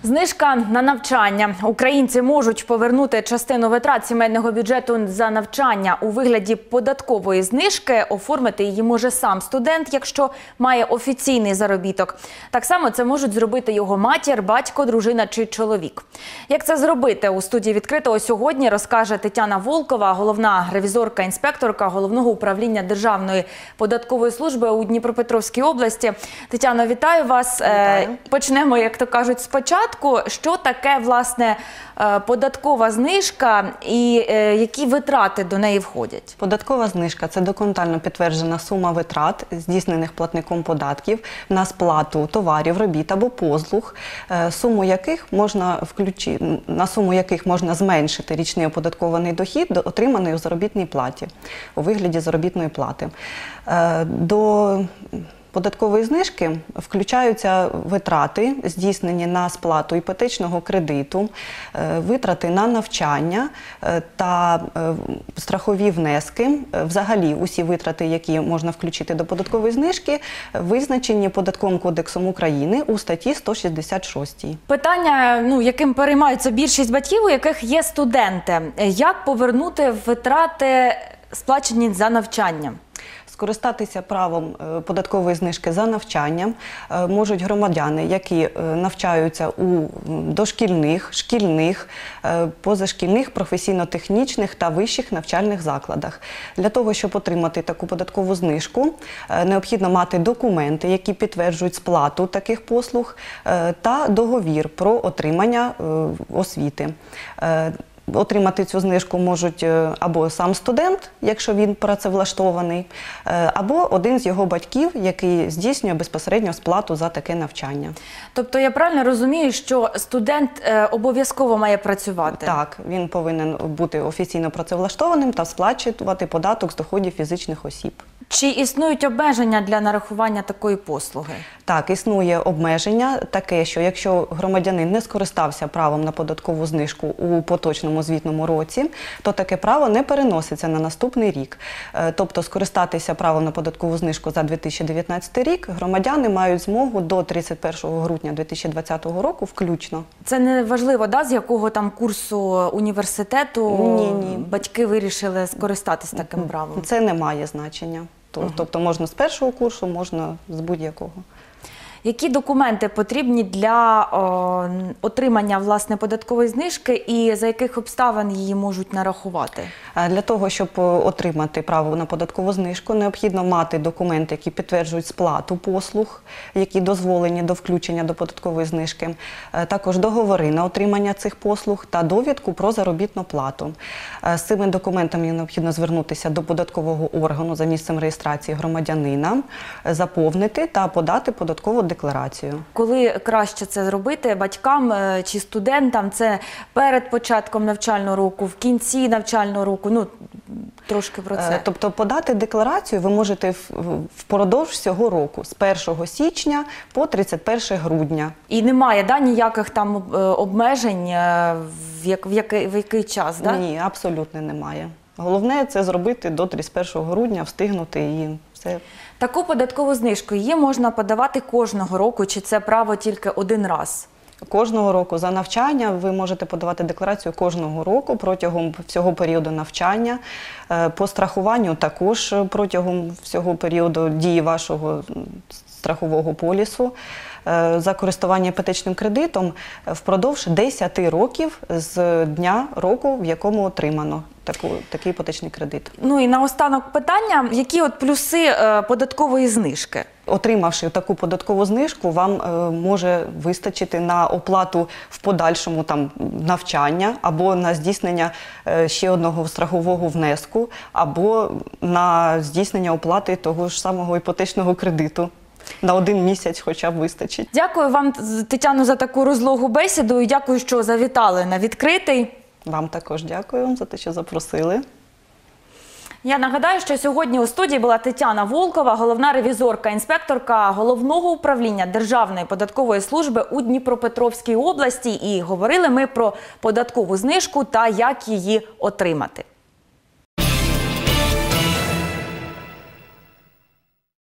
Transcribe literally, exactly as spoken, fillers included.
Знижка на навчання. Українці можуть повернути частину витрат сімейного бюджету за навчання у вигляді податкової знижки. Оформити її може сам студент, якщо має офіційний заробіток. Так само це можуть зробити його матір, батько, дружина чи чоловік. Як це зробити? У студії «Відкритого» сьогодні розкаже Тетяна Волкова, головна ревізорка-інспекторка Головного управління Державної податкової служби у Дніпропетровській області. Тетяно, вітаю вас. Вітаю. Почнемо, як то кажуть, спочатку. Що таке, власне, податкова знижка і які витрати до неї входять? Податкова знижка – це документально підтверджена сума витрат, здійснених платником податків на сплату товарів, робіт або послуг, суму яких можна включити, на суму яких можна зменшити річний оподаткований дохід, отриманий у заробітній платі, у вигляді заробітної плати. До податкової знижки включаються витрати, здійснені на сплату іпотечного кредиту, витрати на навчання та страхові внески. Взагалі, усі витрати, які можна включити до податкової знижки, визначені Податковим кодексом України у статті сто шістдесят шість. Питання, ну, яким переймаються більшість батьків, у яких є студенти. Як повернути витрати, сплачені за навчання? Скористатися правом податкової знижки за навчанням можуть громадяни, які навчаються у дошкільних, шкільних, позашкільних, професійно-технічних та вищих навчальних закладах. Для того, щоб отримати таку податкову знижку, необхідно мати документи, які підтверджують сплату таких послуг, та договір про отримання освіти. Отримати цю знижку можуть або сам студент, якщо він працевлаштований, або один з його батьків, який здійснює безпосередньо сплату за таке навчання. Тобто я правильно розумію, що студент обов'язково має працювати? Так, він повинен бути офіційно працевлаштованим та сплачувати податок з доходів фізичних осіб. Чи існують обмеження для нарахування такої послуги? Так, існує обмеження таке, що якщо громадянин не скористався правом на податкову знижку у поточному звітному році, то таке право не переноситься на наступний рік. Тобто скористатися правом на податкову знижку за дві тисячі дев'ятнадцятий рік громадяни мають змогу до тридцять першого грудня дві тисячі двадцятого року включно. Це не важливо, да, з якого там курсу університету ні, ні. батьки вирішили скористатися таким правом? Це не має значення. Тобто можна з першого курсу, можна з будь-якого. Які документи потрібні для о, отримання, власне, податкової знижки і за яких обставин її можуть нарахувати? Для того, щоб отримати право на податкову знижку, необхідно мати документи, які підтверджують сплату послуг, які дозволені до включення до податкової знижки, також договори на отримання цих послуг та довідку про заробітну плату. З цими документами необхідно звернутися до податкового органу за місцем реєстрації громадянина, заповнити та подати податкову декларацію. Коли краще це зробити батькам чи студентам? Це перед початком навчального року, в кінці навчального року? Ну, трошки про це. Тобто подати декларацію ви можете впродовж всього року, з першого січня по тридцять перше грудня. І немає, да, ніяких там обмежень, в, як, в, який, в який час? Да? Ні, абсолютно немає. Головне – це зробити до тридцять першого грудня, встигнути і все. Таку податкову знижку її можна подавати кожного року, чи це право тільки один раз? Кожного року за навчання ви можете подавати декларацію кожного року протягом всього періоду навчання. По страхуванню також протягом всього періоду дії вашого страхового полісу. За користування іпотечним кредитом впродовж десяти років з дня року, в якому отримано таку, такий іпотечний кредит. Ну і наостанок питання, які от плюси е, податкової знижки? Отримавши таку податкову знижку, вам е, може вистачити на оплату в подальшому там, навчання, або на здійснення е, ще одного страхового внеску, або на здійснення оплати того ж самого іпотечного кредиту. На один місяць хоча б вистачить. Дякую вам, Тетяно, за таку розлогу бесіду і дякую, що завітали на «Відкритий». Вам також дякую за те, що запросили. Я нагадаю, що сьогодні у студії була Тетяна Волкова, головна ревізорка-інспекторка Головного управління Державної податкової служби у Дніпропетровській області. І говорили ми про податкову знижку та як її отримати.